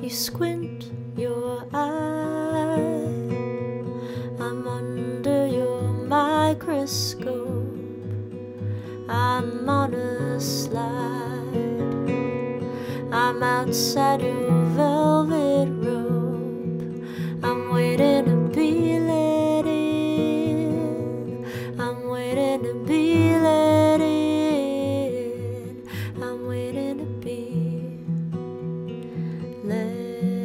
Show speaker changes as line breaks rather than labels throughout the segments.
squint your eye, I'm under your microscope, I'm on a slide, I'm outside your velvet robe, I'm waiting to be let in, I'm waiting to be let in, I'm waiting to be let in.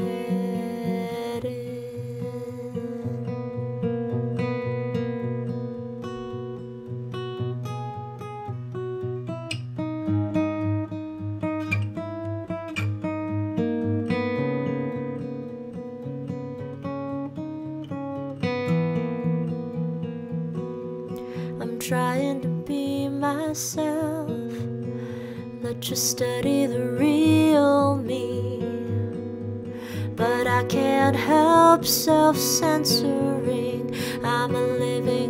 I'm trying to be myself, let you study the real me, but I can't help self-censoring. I'm a living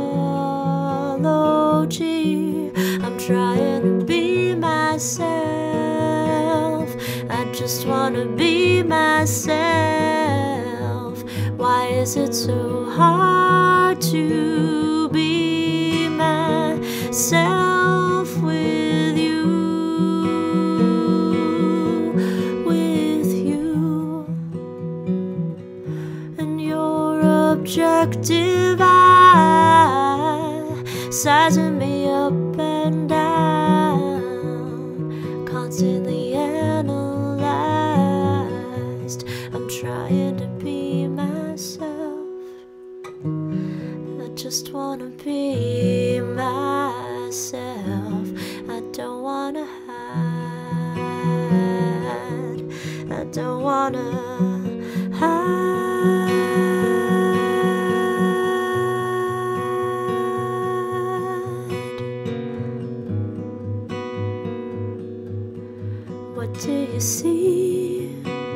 apology. I'm trying to be myself, I just wanna be myself. Why is it so hard to be myself with you, with you and your objective eye, sizing me up and down, constantly analyzed. I'm trying to be myself, I just wanna be myself. I don't wanna hide, I don't wanna hide. What do you see?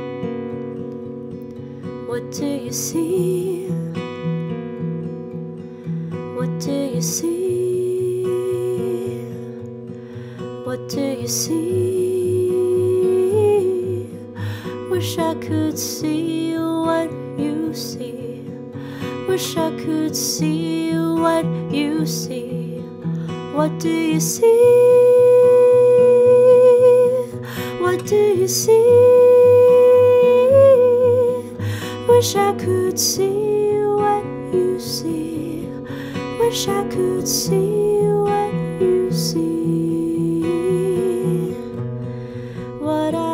What do you see? What do you see? What do you see? Wish I could see what you see. Wish I could see what you see. What do you see? What do you see? Wish I could see what you see. Wish I could see what you see. What